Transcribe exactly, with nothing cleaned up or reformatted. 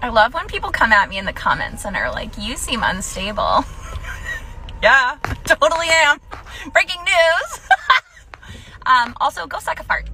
I love when people come at me in the comments and are like, you seem unstable. Yeah, totally am. Breaking news. um, also, go suck a fart.